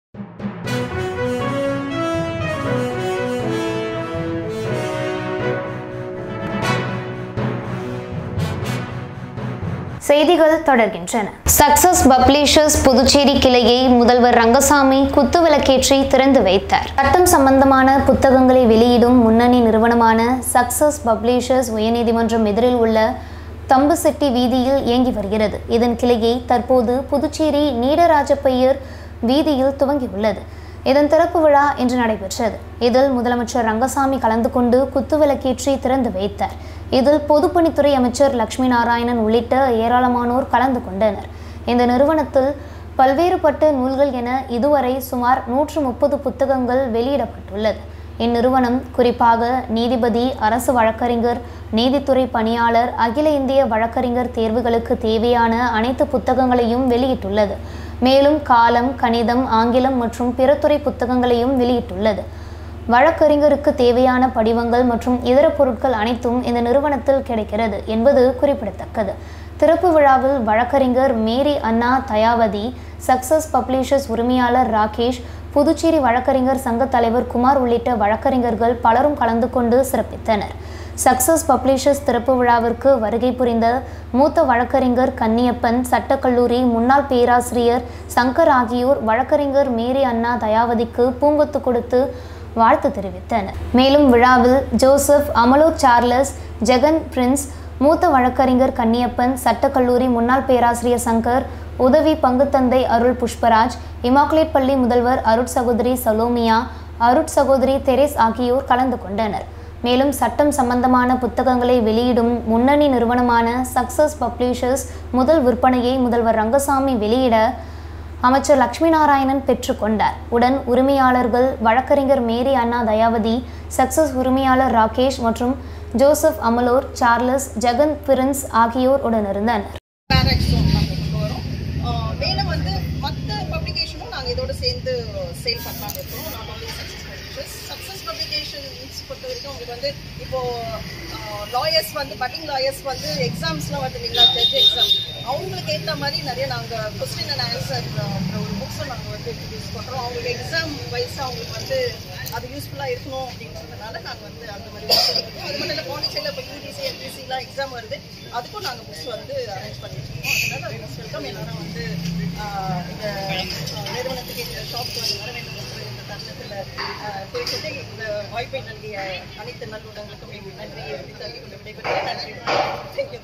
செய்திகள் தொடர்கின்றன. Success publishers Puducherry கிளையை முதல்வர் ரங்கசாமி குத்துவிளக்கேற்றி திறந்து வைத்தார். சட்டம் சம்பந்தமான புத்தகங்களை வெளியிடும் முன்னணி நிறுவனமான சக்சஸ் பப்ளிஷர்ஸ் உயர்நீதிமன்றம் எதிரில் உள்ள தம்புசெட்டி வீதியில் இயங்கி வருகிறது. இதன் கிளையை தற்போது புதுச்சேரி நீடராஜப்பையர் வீதியில் துவங்கியுள்ளது. இதன் திறப்பு விழா இன்று நடைபெற்றது. இதில் முதலமைச்சர் ரங்கசாமி கலந்து கொண்டு குத்துவிளக்கேற்றி திறந்து வைத்தார். இதில் பொதுப்பணித்துறை அமைச்சர் லட்சுமி நாராயணன் உள்ளிட்ட ஏராளமானோர் கலந்து கொண்டனர். இந்த நிறுவனத்தில் பல்வேறுபட்ட நூல்கள் என இதுவரை சுமார் 130 புத்தகங்கள் வெளியிடப்பட்டுள்ளது. இந்நிறுவனம் குறிப்பாக நீதிபதி, அரசு வழக்கறிஞர், நீதித்துறை பணியாளர், அகில இந்திய வழக்கறிஞர் தேர்வுகளுக்கு தேவையான அனைத்து புத்தகங்களையும் வெளியிட்டுள்ளது. மேலும் காலம், கணிதம், ஆங்கிலம் மற்றும் பிற துறை புத்தகங்களையும் வெளியிட்டுள்ளது. வழக்கறிஞருக்கு தேவையான படிவங்கள் மற்றும் இதர பொருட்கள் அனைத்தும் இந்த நிறுவனத்தில் கிடைக்கிறது என்பது குறிப்பிடத்தக்கது. திறப்பு விழாவில் வழக்கறிஞர் மேரி அண்ணா தயாவதி, சக்சஸ் பப்ளிஷர்ஸ் உரிமையாளர் ராகேஷ், புதுச்சேரி வழக்கறிஞர் சங்க தலைவர் குமார் உள்ளிட்ட வழக்கறிஞர்கள் பலரும் கலந்து கொண்டு சிறப்பித்தனர். சக்சஸ் பப்ளிஷர்ஸ் திறப்பு விழாவிற்கு வருகை புரிந்த மூத்த வழக்கறிஞர் கன்னியப்பன், சட்டக்கல்லூரி முன்னாள் பேராசிரியர் சங்கர் ஆகியோர் வழக்கறிஞர் மேரி அண்ணா தயாவதிக்கு பூங்கொத்து கொடுத்து வாழ்த்து தெரிவித்தனர். மேலும் விழாவில் Joseph, Amalo Charles, Jagan Prince, மூத்த வழக்கறிஞர் கன்னியப்பன், சட்டக்கல்லூரி முன்னாள் பேராசிரியர் சங்கர், உதவி பங்குத்தந்தை அருள் புஷ்பராஜ், இமாக்குலேட் பள்ளி முதல்வர் அருட் சகோதரி சலோமியா, அருட் சகோதரி தெரேஸ் ஆகியோர் கலந்து கொண்டனர். மேலும் சட்டம் சம்பந்தமான புத்தகங்களை வெளியிடும் முன்னணி நிறுவனமான சக்சஸ் பப்ளிஷர்ஸ் முதல் விற்பனையை முதல்வர் ரங்கசாமி வெளியிட அமைச்சர் லட்சுமி நாராயணன் பெற்றுக்கொண்டார். உடன் உரிமையாளர்கள் வழக்கறிஞர் மேரி அண்ணா தயாவதி, சக்சஸ் உரிமையாளர் ராகேஷ் மற்றும் Joseph, Amalor, Charles, Jagan Prince ஆகியோர் உடனிருந்தனர். மேலும் வந்து மற்ற பப்ளிகேஷனும் நாங்கள் இதோட சேர்ந்து சேல் பண்ணலான்னு இருக்கோம். நாட் ஓன்லி சக்சஸ் பப்ளிகேஷன்ஸ் பொறுத்த வரைக்கும் உங்களுக்கு வந்து இப்போது லாயர்ஸ் வந்து பட்டிங் லாயர்ஸ் வந்து எக்ஸாம்ஸ்லாம் வந்து இல்லைங்களா, ஜட்ஜ் எக்ஸாம், அவங்களுக்கு ஏற்ற மாதிரி நிறைய நாங்கள் கொஸ்டின் அண்ட் ஆன்சர் ஒரு புக்ஸும் நாங்கள் வந்து யூஸ் பண்ணுறோம். அவங்களுக்கு எக்ஸாம் வைஸாக அவங்களுக்கு வந்து அது யூஸ்ஃபுல்லாக இருக்கணும் அப்படின்றதுனால நாங்கள் வந்து அந்த மாதிரி புக்ஸ் எடுக்கிறோம். அது மட்டும் இல்லை, பாண்டிச்சேரியில் இப்போ யூடிசி, எம்பிசிலாம் எக்ஸாம் வருது, அதுக்கும் நாங்கள் புக்ஸ் வந்து அரேஞ்ச் பண்ணிட்டு இருக்கோம். அதனால் அது மோஸ்ட் வெல்கம். எல்லாரும் வந்து இந்த நிறுவனத்துக்கு இந்த ஷாப்க்கு வந்து வர வேண்டும் என்று இந்த தருணத்தில் குறிப்பிட்டு இந்த வாய்ப்பை நல்கிய அனைத்து நல்லுடங்களுக்கும் எங்கள் நன்றியை தள்ளி கொண்டு விடைபெறுகிறேன். நன்றி. தேங்க்யூ.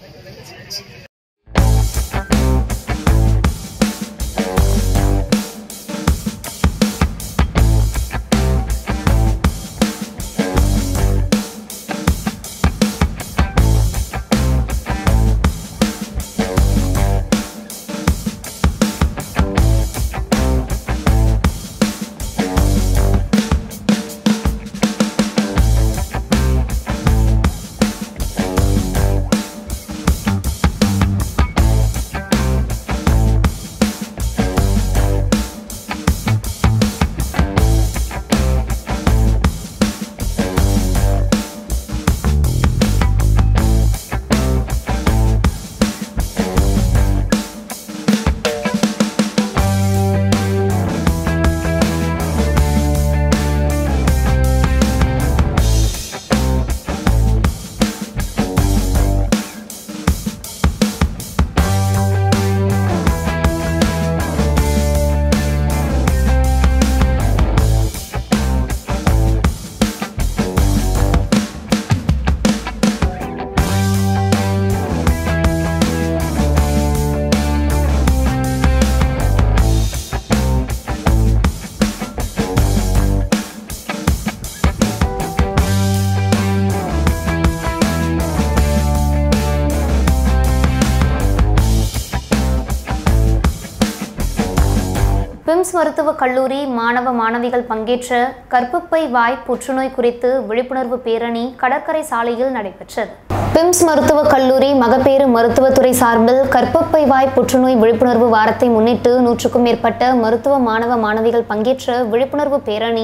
பிம்ஸ் மருத்துவக் கல்லூரி மாணவ மாணவிகள் பங்கேற்ற கர்ப்பப்பை வாய் புற்றுநோய் குறித்து விழிப்புணர்வு பேரணி கடற்கரை சாலையில் நடைபெற்றது. பிம்ஸ் மருத்துவக் கல்லூரி மகப்பேறு மருத்துவத்துறை சார்பில் கர்ப்பப்பை வாய் புற்றுநோய் விழிப்புணர்வு வாரத்தை முன்னிட்டு 100க்கும் மேற்பட்ட மருத்துவ மாணவ மாணவிகள் பங்கேற்ற விழிப்புணர்வு பேரணி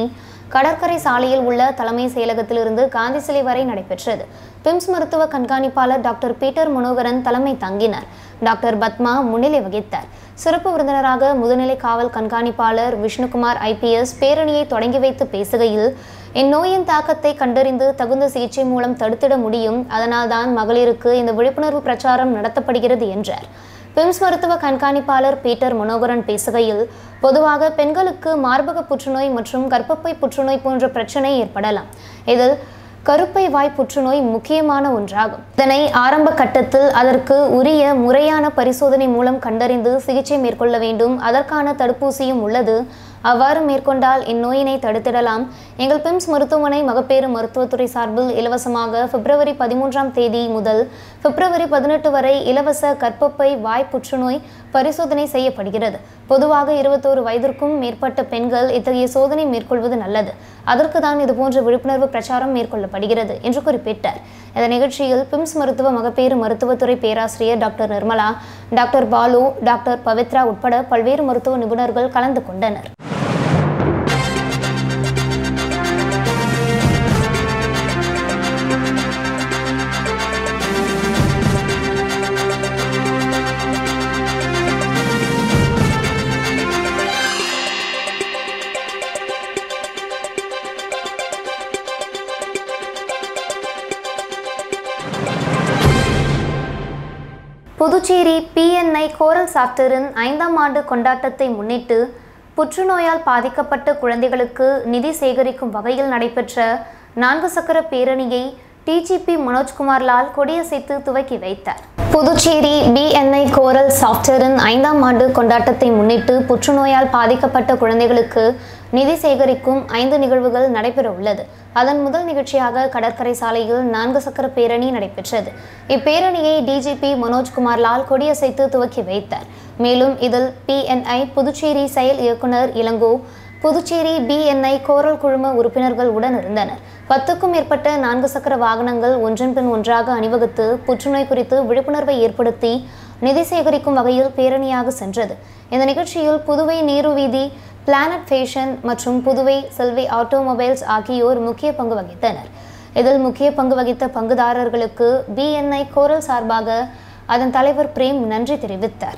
கடற்கரை சாலையில் உள்ள தலைமை செயலகத்திலிருந்து காந்தி சிலை வரை நடைபெற்றது. பிம்ஸ் மருத்துவ கண்காணிப்பாளர் டாக்டர் பீட்டர் மனோகரன் தலைமை தாங்கினார். டாக்டர் பத்மா முன்னிலை வகித்தார். சிறப்பு விருந்தினராக முதுநிலை காவல் கண்காணிப்பாளர் விஷ்ணுகுமார் IPS பேரணியை தொடங்கி வைத்து பேசுகையில், இந்நோயின் தாக்கத்தை கண்டறிந்து தகுந்த சிகிச்சை மூலம் தடுத்திட முடியும். அதனால்தான் மகளிருக்கு இந்த விழிப்புணர்வு பிரச்சாரம் நடத்தப்படுகிறது என்றார். பிம்ஸ் மருத்துவ கண்காணிப்பாளர் பீட்டர் மனோகரன் பேசுகையில், பொதுவாக பெண்களுக்கு மார்பக புற்றுநோய் மற்றும் கர்ப்பப்பை புற்றுநோய் போன்ற பிரச்சனை ஏற்படலாம். இதில் கருப்பை வாய் புற்றுநோய் முக்கியமான ஒன்றாகும். இதனை ஆரம்ப கட்டத்தில் அதற்கு உரிய முறையான பரிசோதனை மூலம் கண்டறிந்து சிகிச்சை மேற்கொள்ள வேண்டும். அதற்கான தடுப்பூசியும் உள்ளது. அவ்வாறு மேற்கொண்டால் இந்நோயினை தடுத்திடலாம். எங்கள் பிம்ஸ் மருத்துவமனை மகப்பேறு மருத்துவத்துறை சார்பில் இலவசமாக பிப்ரவரி 13 முதல் பிப்ரவரி 18 வரை இலவச கர்ப்பப்பை வாய் புற்றுநோய் பரிசோதனை செய்யப்படுகிறது. பொதுவாக 21 வயதிற்கும் மேற்பட்ட பெண்கள் இத்தகைய சோதனை மேற்கொள்வது நல்லது. அதற்கு தான் இதுபோன்ற விழிப்புணர்வு பிரச்சாரம் மேற்கொள்ளப்படுகிறது என்று குறிப்பிட்டார். இந்த நிகழ்ச்சியில் பிம்ஸ் மருத்துவ மகப்பேறு மருத்துவத்துறை பேராசிரியர் doctor Nirmala, doctor Balu, doctor Pavithra உட்பட பல்வேறு மருத்துவ நிபுணர்கள் கலந்து கொண்டனர். புதுச்சேரி PNI கோரல் சாப்டரின் 5ஆம் ஆண்டு கொண்டாட்டத்தை முன்னிட்டு புற்றுநோயால் பாதிக்கப்பட்ட குழந்தைகளுக்கு நிதி சேகரிக்கும் வகையில் நடைபெற்ற 4 சக்கர பேரணியை DGP மனோஜ்குமார் லால் கொடியசைத்து துவக்கி வைத்தார். புதுச்சேரி BNI கோரல் சாப்டரின் 5ஆம் ஆண்டு கொண்டாட்டத்தை முன்னிட்டு புற்றுநோயால் பாதிக்கப்பட்ட குழந்தைகளுக்கு நிதி சேகரிக்கும் 5 நிகழ்வுகள் நடைபெற உள்ளது. அதன் முதல் நிகழ்ச்சியாக கடற்கரை சாலையில் 4 சக்கர பேரணி நடைபெற்றது. இப்பேரணியை DGP மனோஜ்குமார் லால் கொடியசைத்து துவக்கி வைத்தார். மேலும் இதில் PNI புதுச்சேரி செயல் இயக்குனர் இளங்கோ, புதுச்சேரி BNI கோரல் குழும உறுப்பினர்கள் உடன் இருந்தனர். 10க்கும் மேற்பட்ட 4 சக்கர வாகனங்கள் ஒன்றன் பின் ஒன்றாக அணிவகுத்து புற்றுநோய் குறித்து விழிப்புணர்வை ஏற்படுத்தி நிதி சேகரிக்கும் வகையில் பேரணியாக சென்றது. இந்த நிகழ்ச்சியில் புதுவை நீரு வீதி, பிளானட் ஃபேஷன் மற்றும் புதுவை செல்வி ஆட்டோமொபைல்ஸ் ஆகியோர் முக்கிய பங்கு வகித்தனர். இதில் முக்கிய பங்கு வகித்த பங்குதாரர்களுக்கு BNI கோரல் சார்பாக அதன் தலைவர் பிரேம் நன்றி தெரிவித்தார்.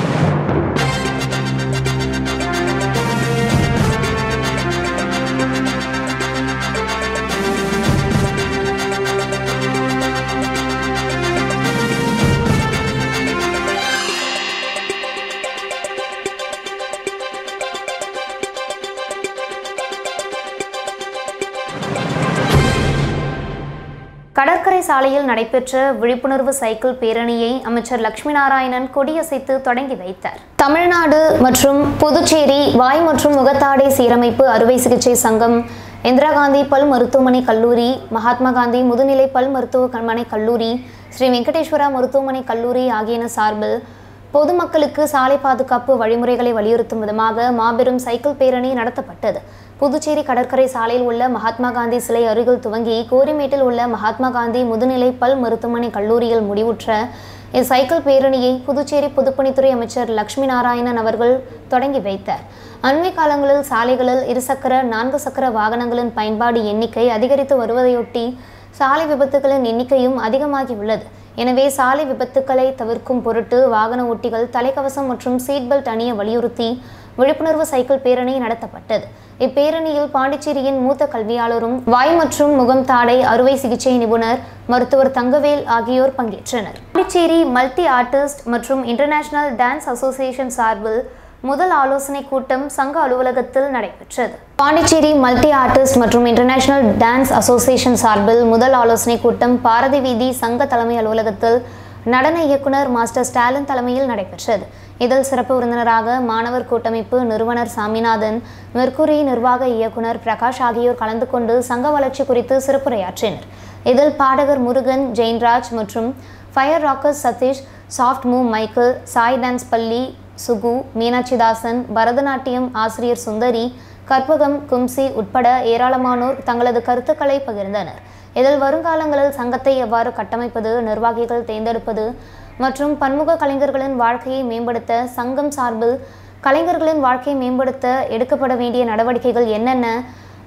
கடற்கரை சாலையில் நடைபெற்ற விழிப்புணர்வு சைக்கிள் பேரணியை அமைச்சர் லட்சுமி நாராயணன் கொடியசைத்து தொடங்கி வைத்தார். தமிழ்நாடு மற்றும் புதுச்சேரி வாய் மற்றும் முகத்தாடை சீரமைப்பு அறுவை சிகிச்சை சங்கம், இந்திரா காந்தி பல் மருத்துவமனை கல்லூரி, மகாத்மா காந்தி முதுநிலை பல் மருத்துவமனை கல்லூரி, ஸ்ரீ வெங்கடேஸ்வரா மருத்துவமனை கல்லூரி ஆகியன சார்பில் பொதுமக்களுக்கு சாலை பாதுகாப்பு வழிமுறைகளை வலியுறுத்தும் விதமாக மாபெரும் சைக்கிள் பேரணி நடத்தப்பட்டது. புதுச்சேரி கடற்கரை சாலையில் உள்ள மகாத்மா காந்தி சிலை அருகில் துவங்கி கோரிமேட்டில் உள்ள மகாத்மா காந்தி முதுநிலை பல் மருத்துவமனை கல்லூரியில் முடிவுற்ற இச்சைக்கிள் பேரணியை புதுச்சேரி பொதுப்பணித்துறை அமைச்சர் லட்சுமி நாராயணன் அவர்கள் தொடங்கி வைத்தார். அண்மை காலங்களில் சாலைகளில் 2 சக்கர 4 சக்கர வாகனங்களின் பயன்பாடு எண்ணிக்கை அதிகரித்து வருவதையொட்டி சாலை விபத்துகளின் எண்ணிக்கையும் அதிகமாகியுள்ளது. எனவே சாலை விபத்துக்களை தவிர்க்கும் பொருட்டு வாகன ஓட்டிகள் தலைக்கவசம் மற்றும் சீட் பெல்ட் அணிய வலியுறுத்தி விழிப்புணர்வு சைக்கிள் பேரணி நடத்தப்பட்டது. இப்பேரணியில் பாண்டிச்சேரியின் மூத்த கல்வியாளரும் வாய் மற்றும் முகம் தாடை அறுவை சிகிச்சை நிபுணர் மருத்துவர் தங்கவேல் ஆகியோர் பங்கேற்றனர். பாண்டிச்சேரி மல்டி ஆர்டிஸ்ட் மற்றும் இன்டர்நேஷனல் டான்ஸ் அசோசியேஷன் சார்பில் முதல் ஆலோசனை கூட்டம் சங்க அலுவலகத்தில் நடைபெற்றது. பாண்டிச்சேரி மல்டி ஆர்டிஸ்ட் மற்றும் இன்டர்நேஷனல் டான்ஸ் அசோசியேஷன் சார்பில் முதல் ஆலோசனை கூட்டம் பாரதி வீதி சங்க தலைமை அலுவலகத்தில் நடன இயக்குனர் மாஸ்டர் ஸ்டாலின் தலைமையில் நடைபெற்றது. இதில் சிறப்பு விருந்தினராக மாணவர் கூட்டமைப்பு நிறுவனர் சாமிநாதன், மெர்க்குரி நிர்வாக இயக்குனர் பிரகாஷ் ஆகியோர் கலந்து கொண்டு சங்க வளர்ச்சி குறித்து சிறப்புரையாற்றினர். இதில் பாடகர் முருகன், ஜெயின்ராஜ் மற்றும் fire rockers Sathish, soft move Michael, Sai dance பள்ளி சுகு, மீனாட்சிதாசன், பரதநாட்டியம் ஆசிரியர் சுந்தரி, கற்பகம், கும்சி உட்பட ஏராளமானோர் தங்களது கருத்துக்களை பகிர்ந்தனர். இதில் வருங்காலங்களில் சங்கத்தை எவ்வாறு கட்டமைப்பது, நிர்வாகிகள் தேர்ந்தெடுப்பது மற்றும் பன்முக கலைஞர்களின் வாழ்க்கையை மேம்படுத்த சங்கம் சார்பில் கலைஞர்களின் வாழ்க்கையை மேம்படுத்த எடுக்கப்பட வேண்டிய நடவடிக்கைகள் என்னென்ன,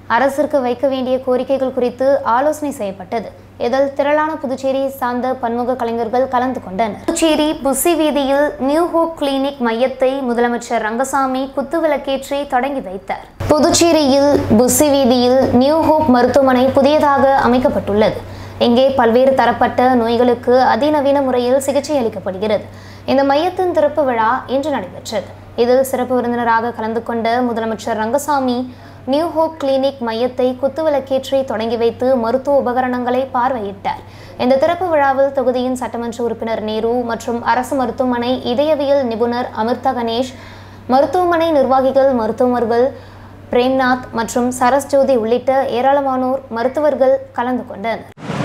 அரசிற்கு வைக்க வேண்டிய கோரிக்கைகள் குறித்து ஆலோசனை செய்யப்பட்டது. இதில் திரளான புதுச்சேரியை சார்ந்த பன்முக கலைஞர்கள் கலந்து கொண்டனர். புதுச்சேரி புசி வீதியில் நியூ ஹோப் கிளினிக் மையத்தை முதலமைச்சர் ரங்கசாமி குத்துவிளக்கேற்றி தொடங்கி வைத்தார். புதுச்சேரியில் புசி வீதியில் நியூ ஹோப் மருத்துவமனை புதியதாக அமைக்கப்பட்டுள்ளது. இங்கே பல்வேறு தரப்பட்ட நோய்களுக்கு அதிநவீன முறையில் சிகிச்சை அளிக்கப்படுகிறது. இந்த மையத்தின் திறப்பு விழா இன்று நடைபெற்றது. இதில் சிறப்பு விருந்தினராக கலந்து கொண்ட முதலமைச்சர் ரங்கசாமி நியூ ஹோப் கிளினிக் மையத்தை குத்துவிளக்கேற்றி தொடங்கி வைத்து மருத்துவ உபகரணங்களை பார்வையிட்டார். இந்த திறப்பு விழாவில் தொகுதியின் சட்டமன்ற உறுப்பினர் நேரு மற்றும் அரசு மருத்துவமனை இதயவியல் நிபுணர் அமிர்தா கணேஷ், மருத்துவமனை நிர்வாகிகள், மருத்துவர்கள் பிரேம்நாத் மற்றும் சரஸ் ஜோதி உள்ளிட்ட ஏராளமானோர் மருத்துவர்கள் கலந்து கொண்டனர்.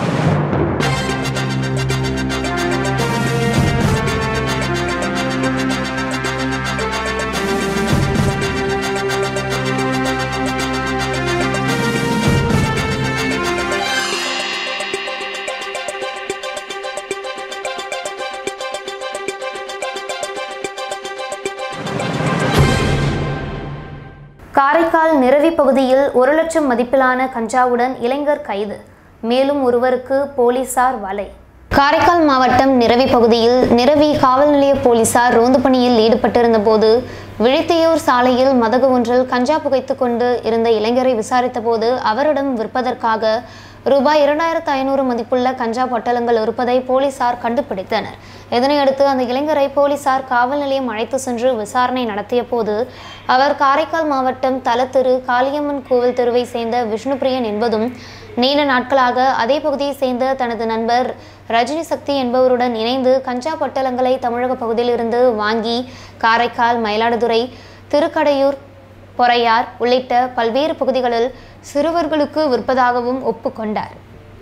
காரைக்கால் நிரவி பகுதியில் 1 லட்சம் மதிப்பிலான கஞ்சாவுடன் இளைஞர் கைது. மேலும் ஒருவருக்கு போலீசார் வலை. காரைக்கால் மாவட்டம் நிரவி பகுதியில் நிரவி காவல் நிலைய போலீசார் ரோந்து பணியில் ஈடுபட்டிருந்த போது விழித்தியூர் சாலையில் மதகு ஒன்றில் கஞ்சா புகைத்து கொண்டு இருந்த இளைஞரை விசாரித்த போது அவரிடம் விற்பதற்காக ரூபாய் 2500 மதிப்புள்ள கஞ்சா பொட்டலங்கள் இருப்பதை போலீசார் கண்டுபிடித்தனர். இதனையடுத்து அந்த இளைஞரை போலீசார் காவல் நிலையம் அழைத்து சென்று விசாரணை நடத்திய போது அவர் காரைக்கால் மாவட்டம் தலத்திரு காளியம்மன் கோவில் தெருவை சேர்ந்த விஷ்ணுபிரியன் என்பதும் நீண்ட நாட்களாக அதே பகுதியை சேர்ந்த தனது நண்பர் ரஜினி சக்தி என்பவருடன் இணைந்து கஞ்சா பொட்டலங்களை தமிழக பகுதியிலிருந்து வாங்கி காரைக்கால், மயிலாடுதுறை, திருக்கடையூர், பொறையார் உள்ளிட்ட பல்வேறு பகுதிகளில் சிறுவர்களுக்கு விற்பதாகவும் ஒப்புக்கொண்டார்.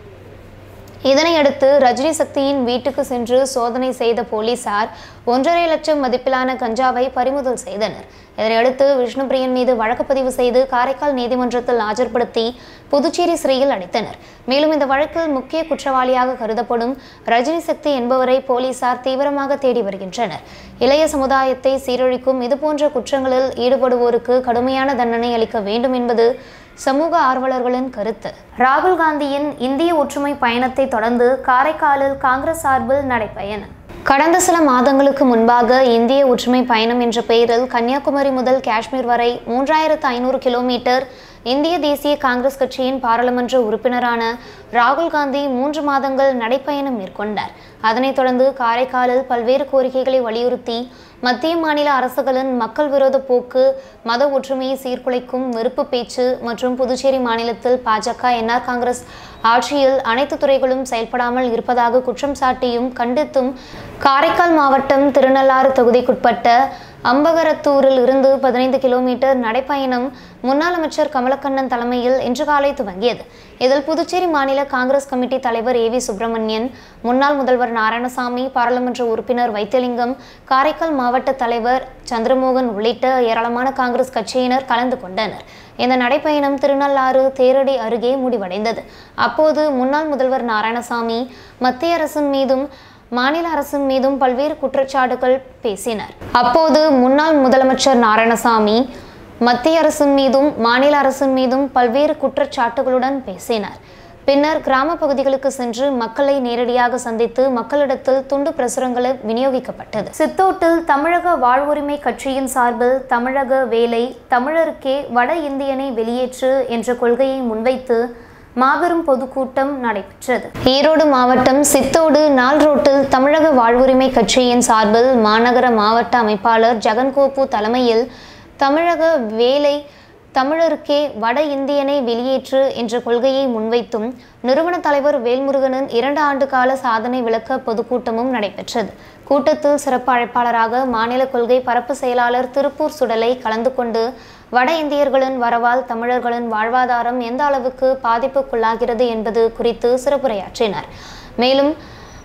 இதனையடுத்து ரஜினி சக்தியின் வீட்டுக்கு சென்று சோதனை செய்த போலீசார் 1.5 லட்சம் மதிப்பிலான கஞ்சாவை பறிமுதல் செய்தனர். இதனையடுத்து விஷ்ணுபிரியன் மீது வழக்கு பதிவு செய்து காரைக்கால் நீதிமன்றத்தில் ஆஜர்படுத்தி புதுச்சேரி சிறையில் அடைத்தனர். மேலும் இந்த வழக்கில் முக்கிய குற்றவாளியாக கருதப்படும் ரஜினி சக்தி என்பவரை போலீசார் தீவிரமாக தேடி வருகின்றனர். இளைய சமுதாயத்தை சீரழிக்கும் இதுபோன்ற குற்றங்களில் ஈடுபடுவோருக்கு கடுமையான தண்டனை அளிக்க வேண்டும் என்பது சமூக ஆர்வலர்களின் கருத்து. ராகுல் காந்தியின் இந்திய ஒற்றுமை பயணத்தை தொடர்ந்து காரைக்காலில் காங்கிரஸ் சார்பில் நடைபயணம். கடந்த சில மாதங்களுக்கு முன்பாக இந்திய ஒற்றுமை பயணம் என்ற பெயரில் கன்னியாகுமரி முதல் காஷ்மீர் வரை 3500 கிலோமீட்டர் இந்திய தேசிய காங்கிரஸ் கட்சியின் பாராளுமன்ற உறுப்பினரான ராகுல் காந்தி 3 மாதங்கள் நடைப்பயணம் மேற்கொண்டார். அதனைத் தொடர்ந்து காரைக்காலில் பல்வேறு கோரிக்கைகளை வலியுறுத்தி மத்திய மாநில அரசுகளின் மக்கள் விரோத போக்கு, மத ஒற்றுமையை சீர்குலைக்கும் வெறுப்பு பேச்சு மற்றும் புதுச்சேரி மாநிலத்தில் பாஜக, என்ஆர் காங்கிரஸ் ஆட்சியில் அனைத்து துறைகளும் செயல்படாமல் இருப்பதாக குற்றம் சாட்டியும் கண்டித்தும் காரைக்கால் மாவட்டம் திருநள்ளாறு தொகுதிக்குட்பட்ட அம்பகரத்தூரில் இருந்து 15 கிலோமீட்டர் நடைப்பயணம் முன்னாள் அமைச்சர் கமலக்கண்ணன் தலைமையில் இன்று காலை துவங்கியது. இதில் புதுச்சேரி மாநில காங்கிரஸ் கமிட்டி தலைவர் ஏவி சுப்பிரமணியன், முன்னாள் முதல்வர் நாராயணசாமி, பாராளுமன்ற உறுப்பினர் வைத்தியலிங்கம், காரைக்கால் மாவட்ட தலைவர் சந்திரமோகன் உள்ளிட்ட ஏராளமான காங்கிரஸ் கட்சியினர் கலந்து கொண்டனர். இந்த நடைப்பயணம் திருநள்ளாறு தேரடி அருகே முடிவடைந்தது. அப்போது முன்னாள் முதல்வர் நாராயணசாமி மத்திய அரசின் மீதும் மாநில அரசின் மீதும் பல்வேறு குற்றச்சாட்டுகள் பேசினார். அப்போது முன்னாள் முதலமைச்சர் நாராயணசாமி மத்திய அரசின் மீதும் மாநில அரசின் மீதும் பல்வேறு குற்றச்சாட்டுகளுடன் பேசினார். பின்னர் கிராம பகுதிகளுக்கு சென்று மக்களை நேரடியாக சந்தித்து மக்களிடத்தில் துண்டு பிரசுரங்களை விநியோகிக்கப்பட்டது. சித்தோட்டில் தமிழக வாழ்வுரிமை கட்சியின் சார்பில் தமிழக வேலை தமிழருக்கே வட இந்தியனை வெளியேற்று என்ற கொள்கையை முன்வைத்து மாபெரும் பொதுக்கூட்டம் நடைபெற்றது. ஈரோடு மாவட்டம் சித்தோடு நாள் ரோட்டில் தமிழக வாழ்வுரிமை கட்சியின் சார்பில் மாநகர மாவட்ட அமைப்பாளர் ஜெகன்கோபு தலைமையில் தமிழக வேலை தமிழருக்கே வட இந்தியனை வெளியேற்று என்ற கொள்கையை முன்வைத்தும் நிறுவன தலைவர் வேல்முருகனின் 2 ஆண்டு கால சாதனை விளக்க பொதுக்கூட்டமும் நடைபெற்றது. கூட்டத்தில் சிறப்பு அழைப்பாளராக மாநில கொள்கை பரப்பு செயலாளர் திருப்பூர் சுடலை கலந்து கொண்டு வட இந்தியர்களின் வரவால் தமிழர்களின் வாழ்வாதாரம் எந்த அளவுக்கு பாதிப்புக்குள்ளாகிறது என்பது குறித்து சிறப்புரையாற்றினார். மேலும்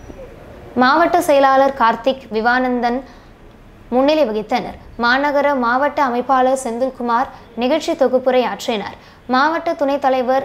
மாவட்ட செயலாளர் கார்த்திக், விவானந்தன் முன்னிலை வகித்தனர். மாநகர மாவட்ட அமைப்பாளர் செந்தில்குமார் நிகழ்ச்சி தொகுப்புரை ஆற்றினார். மாவட்ட துணைத் தலைவர்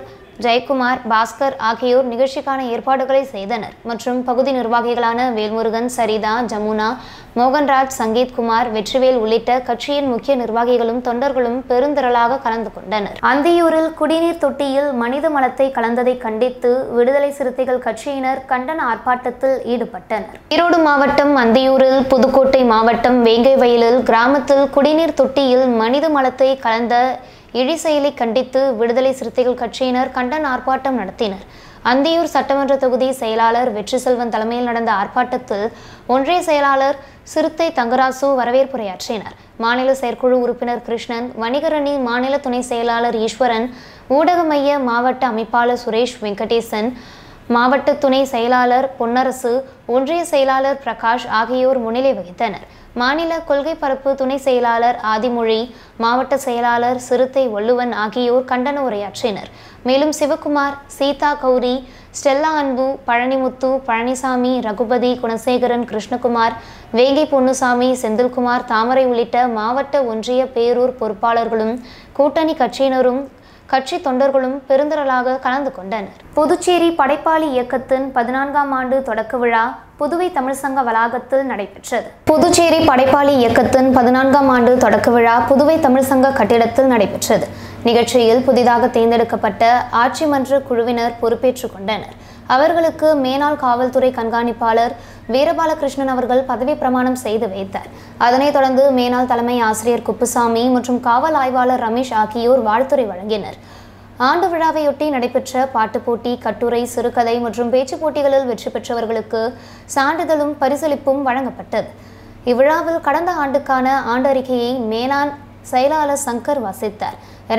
ஜெயக்குமார், பாஸ்கர் ஆகியோர் நிகழ்ச்சிக்கான ஏற்பாடுகளை செய்தனர் மற்றும் பகுதி நிர்வாகிகளான வேல்முருகன், சரிதா, ஜமுனா, மோகன்ராஜ், சங்கீத்குமார், வெற்றிவேல் உள்ளிட்ட கட்சியின் முக்கிய நிர்வாகிகளும் தொண்டர்களும் பெருந்திரளாக கலந்து கொண்டனர். அந்தியூரில் குடிநீர் தொட்டியில் மனித மலத்தை கலந்ததை கண்டித்து விடுதலை சிறுத்தைகள் கட்சியினர் கண்டன ஆர்ப்பாட்டத்தில் ஈடுபட்டனர். ஈரோடு மாவட்டம் அந்தியூரில், புதுக்கோட்டை மாவட்டம் வேங்கைவயலில் கிராமத்தில் குடிநீர் தொட்டியில் மனித மலத்தை கலந்த இழி செயலை கண்டித்து விடுதலை சிறுத்தைகள் கட்சியினர் கண்டன ஆர்ப்பாட்டம் நடத்தினர். அந்தியூர் சட்டமன்ற தொகுதி செயலாளர் வெற்றிசெல்வன் தலைமையில் நடந்த ஆர்ப்பாட்டத்தில் ஒன்றிய செயலாளர் சிறுத்தை தங்கராசு வரவேற்புரையாற்றினார். மாநில செயற்குழு உறுப்பினர் கிருஷ்ணன், வணிகரணி மாநில துணை செயலாளர் ஈஸ்வரன், ஊடக மைய மாவட்ட அமைப்பாளர் சுரேஷ் வெங்கடேசன், மாவட்ட துணை செயலாளர் பொன்னரசு, ஒன்றிய செயலாளர் பிரகாஷ் ஆகியோர் முன்னிலை வகித்தனர். மாநில கொள்கை பரப்பு துணை செயலாளர் ஆதிமொழி, மாவட்ட செயலாளர் சிறுத்தை வள்ளுவன் ஆகியோர் கண்டன உரையாற்றினர். மேலும் சிவகுமார், சீதா கௌரி, ஸ்டெல்லா அன்பு, பழனிமுத்து, பழனிசாமி, ரகுபதி, குணசேகரன், கிருஷ்ணகுமார், வேங்கை பொன்னுசாமி, செந்தில்குமார், தாமரை உள்ளிட்ட மாவட்ட ஒன்றிய பேரூர் பொறுப்பாளர்களும் கூட்டணி கட்சியினரும் கட்சி தொண்டர்களும் பெருந்திரளாக கலந்து கொண்டனர். புதுச்சேரி படைப்பாளி இயக்கத்தின் 14ஆம் ஆண்டு தொடக்க விழா புதுவை தமிழ் சங்க வளாகத்தில் நடைபெற்றது. புதுச்சேரி படைப்பாளி இயக்கத்தின் 14ஆம் ஆண்டு தொடக்க விழா புதுவை தமிழ் சங்க கட்டிடத்தில் நடைபெற்றது. நிகழ்ச்சியில் புதிதாக தேர்ந்தெடுக்கப்பட்ட ஆட்சி மன்ற குழுவினர் பொறுப்பேற்றுக் கொண்டனர். அவர்களுக்கு மேனாள் காவல்துறை கண்காணிப்பாளர் வீரபாலகிருஷ்ணன் அவர்கள் பதவி பிரமாணம் செய்து வைத்தார். அதனைத் தொடர்ந்து மேனாள் தலைமை ஆசிரியர் குப்புசாமி மற்றும் காவல் ஆய்வாளர் ரமேஷ் ஆகியோர் வாழ்த்துரை வழங்கினர். ஆண்டு விழாவையொட்டி நடைபெற்ற பாட்டுப் போட்டி, கட்டுரை, சிறுகதை மற்றும் பேச்சு போட்டிகளில் வெற்றி பெற்றவர்களுக்கு சான்றிதழும் பரிசளிப்பும் வழங்கப்பட்டது. இவ்விழாவில் கடந்த ஆண்டுக்கான ஆண்டறிக்கையை மேனாள் செயலாளர் சங்கர் வாசித்தார்.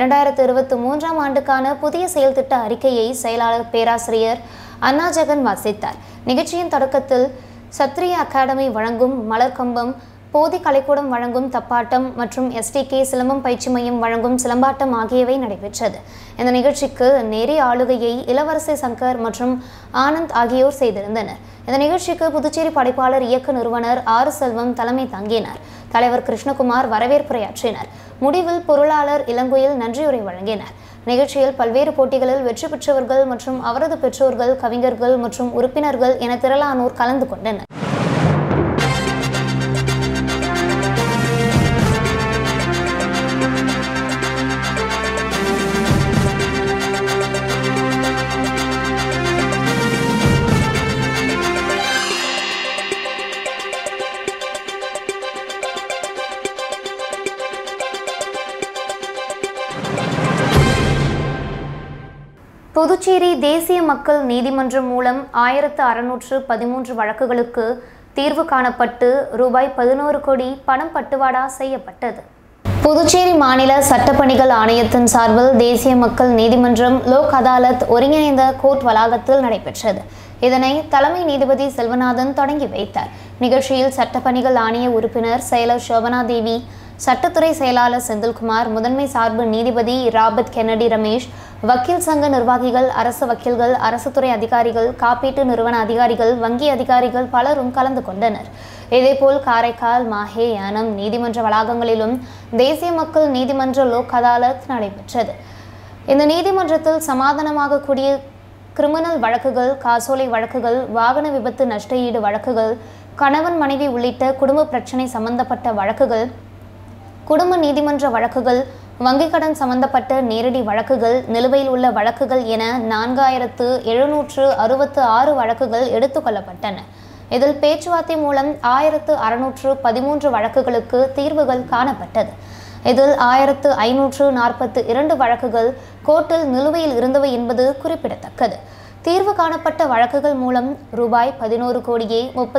2023ஆம் ஆண்டுக்கான புதிய செயல் திட்ட அறிக்கையை செயலாளர் பேராசிரியர் அண்ணா ஜெகன் வாசித்தார். நிகழ்ச்சியின் தொடக்கத்தில் சத்ரிய அகாடமி வழங்கும் மலர்கம்பம், போதி கலைக்கூடம் வழங்கும் தப்பாட்டம் மற்றும் STK சிலம்பம் பயிற்சி மையம் வழங்கும் சிலம்பாட்டம் ஆகியவை நடைபெற்றது. இந்த நிகழ்ச்சிக்கு நேரே ஆளுகையை இளவரசி சங்கர் மற்றும் ஆனந்த் ஆகியோர் செய்திருந்தனர். இந்த நிகழ்ச்சிக்கு புதுச்சேரி படைப்பாளர் இயக்க நிறுவனர் ஆறு செல்வம் தலைமை தாங்கினார். தலைவர் கிருஷ்ணகுமார் வரவேற்புரையாற்றினார். முடிவில் பொருளாளர் இளங்குயில் நன்றியுரை வழங்கினார். நிகழ்ச்சியில் பல்வேறு போட்டிகளில் வெற்றி பெற்றவர்கள் மற்றும் அவரது பெற்றோர்கள், கவிஞர்கள் மற்றும் உறுப்பினர்கள் என திரளானோர் கலந்து கொண்டனர். புதுச்சேரி தேசிய மக்கள் நீதிமன்றம் மூலம் 1613 வழக்குகளுக்கு தீர்வு காணப்பட்டு ரூபாய் 11 கோடி பணம் பட்டுவாடா செய்யப்பட்டது. புதுச்சேரி மாநில சட்டப்பணிகள் ஆணையத்தின் சார்பில் தேசிய மக்கள் நீதிமன்றம் லோக் அதாலத் ஒருங்கிணைந்த கோர்ட் வளாகத்தில் நடைபெற்றது. இதனை தலைமை நீதிபதி செல்வநாதன் தொடங்கி வைத்தார். நிகழ்ச்சியில் சட்டப்பணிகள் ஆணைய உறுப்பினர் செயலர் சோபனா தேவி, சட்டத்துறை செயலாளர் செந்தில்குமார், முதன்மை சார்பு நீதிபதி ராபர்ட் கென்னடி ரமேஷ், வக்கீல் சங்க நிர்வாகிகள், அரசு வக்கீல்கள், அரசு துறை அதிகாரிகள், காப்பீட்டு நிறுவன அதிகாரிகள், வங்கி அதிகாரிகள் பலரும் கலந்து கொண்டனர். இதேபோல் காரைக்கால், மாஹே, யானம் நீதிமன்ற வளாகங்களிலும் தேசிய மக்கள் நீதிமன்ற லோக் அதாலத் நடைபெற்றது. இந்த நீதிமன்றத்தில் சமாதானமாக கூடிய கிரிமினல் வழக்குகள், காசோலை வழக்குகள், வாகன விபத்து நஷ்டஈடு வழக்குகள், கணவன் மனைவி உள்ளிட்ட குடும்ப பிரச்சனை சம்பந்தப்பட்ட வழக்குகள், குடும்ப நீதிமன்ற வழக்குகள், வங்கிக் கடன் சம்பந்தப்பட்ட நேரடி வழக்குகள், நிலுவையில் உள்ள வழக்குகள் என 4766 வழக்குகள் எடுத்துக்கொள்ளப்பட்டன. இதில் பேச்சுவார்த்தை மூலம் 1613 வழக்குகளுக்கு தீர்வுகள் காணப்பட்டது. இதில் 1542 வழக்குகள் கோர்ட்டில் நிலுவையில் இருந்தவை என்பது குறிப்பிடத்தக்கது. தீர்வு காணப்பட்ட வழக்குகள் மூலம் ரூபாய் 11 கோடியே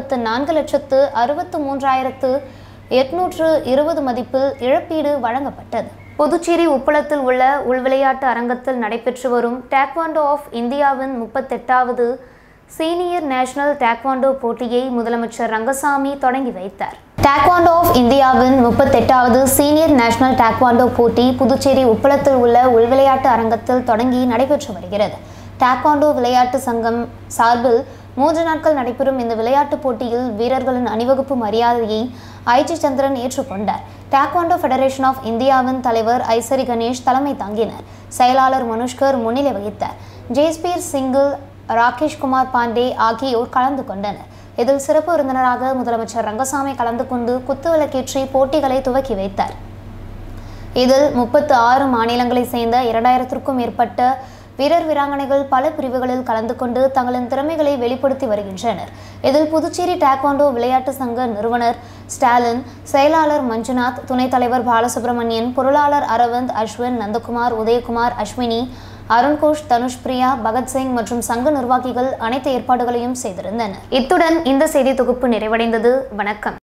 34,63,820 மதிப்பில் இழப்பீடு வழங்கப்பட்டது. புதுச்சேரி உப்பளத்தில் உள்ள உள்விளையாட்டு அரங்கத்தில் நடைபெற்று வரும் டேக்வாண்டோ ஆஃப் இந்தியாவின் 38வது சீனியர் நேஷனல் டேக்வாண்டோ போட்டியை முதலமைச்சர் ரங்கசாமி தொடங்கி வைத்தார். டேக்வாண்டோ ஆஃப் இந்தியாவின் 38வது சீனியர் நேஷனல் டேக்வாண்டோ போட்டி புதுச்சேரி உப்பளத்தில் உள்ள உள்விளையாட்டு அரங்கத்தில் தொடங்கி நடைபெற்று வருகிறது. டேக்வாண்டோ விளையாட்டு சங்கம் சார்பில் 3 நாட்கள் நடைபெறும் இந்த விளையாட்டுப் போட்டியில் வீரர்களின் அணிவகுப்பு மரியாதையை ஐஜி சந்திரன் ஏற்றுக்கொண்டார். டேக்வாண்டோ ஃபெடரேஷன் ஆஃப் இந்தியாவின் தலைவர் ஐசரி கணேஷ் தலைமை தாங்கினர். செயலாளர் மனுஷ்கர் முன்னிலை வகித்தார். ஜெய்ஸ்பீர் சிங்கிள், ராகேஷ் குமார் பாண்டே ஆகியோர் கலந்து கொண்டனர். இதில் சிறப்பு விருந்தினராக முதலமைச்சர் ரங்கசாமி கலந்து கொண்டு குத்துவிளக்கேற்றி போட்டிகளை துவக்கி வைத்தார். இதில் 36 மாநிலங்களைச் சேர்ந்த 2000க்கும் மேற்பட்ட வீரர் வீராங்கனைகள் பல பிரிவுகளில் கலந்து கொண்டு தங்களின் திறமைகளை வெளிப்படுத்தி வருகின்றனர். இதில் புதுச்சேரி டேக்வாண்டோ விளையாட்டு சங்க நிறுவனர் ஸ்டாலின், செயலாளர் மஞ்சுநாத், துணைத் தலைவர் பாலசுப்ரமணியன், பொருளாளர் அரவிந்த், அஸ்வின், நந்தகுமார், உதயகுமார், அஸ்வினி, அருண்கோஷ், தனுஷ்பிரியா, பகத்சிங் மற்றும் சங்க நிர்வாகிகள் அனைத்து ஏற்பாடுகளையும் செய்திருந்தனர். இத்துடன் இந்த செய்தி தொகுப்பு நிறைவடைந்தது. வணக்கம்.